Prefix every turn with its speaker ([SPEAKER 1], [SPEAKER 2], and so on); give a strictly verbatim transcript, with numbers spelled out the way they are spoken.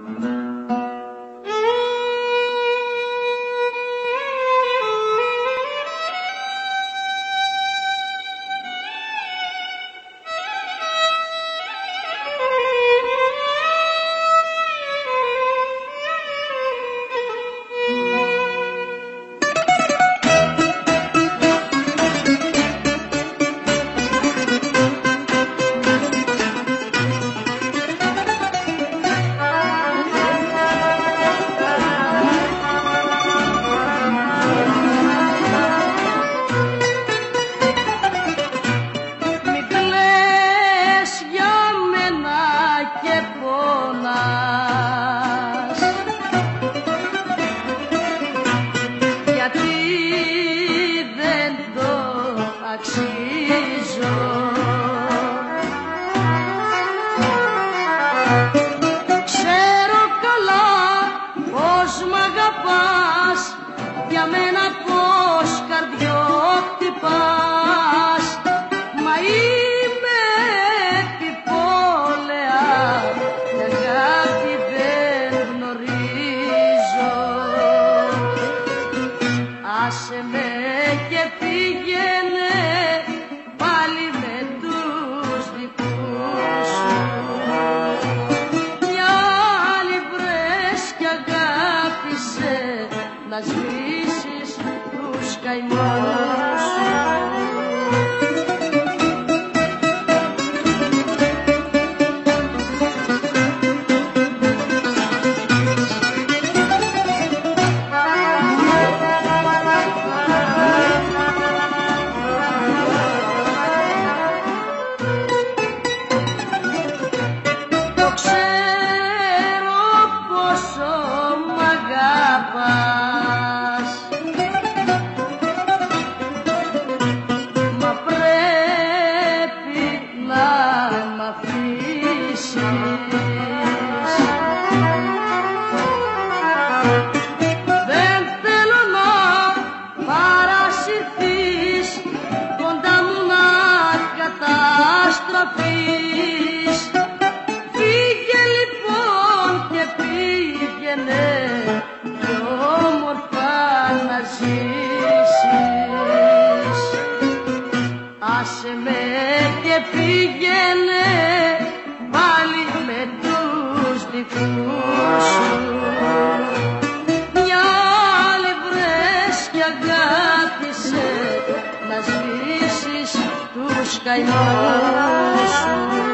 [SPEAKER 1] Ξέρω καλά πως μ' αγαπάς, για μένα πως καρδιό χτυπάς, μα είμαι επιπόλαια και αγάπη δεν γνωρίζω. Άσε με και πήγαινε πάλι με τους δικούς σου, μια άλλη βρες κι αγάπησε να σβήσεις τους καημούς σου. Μα πρέπει να μ' αφήσεις. Δεν θέλω να παρασυρθείς, κοντά μου να καταστραφείς. Φύγε λοιπόν και πήγαινε κι όμορφα να ζήσεις. Άσε με και πήγαινε πάλι με τους δικούς σου, μια άλλη βρες κι αγάπησε να σβήσεις τους καημούς σου.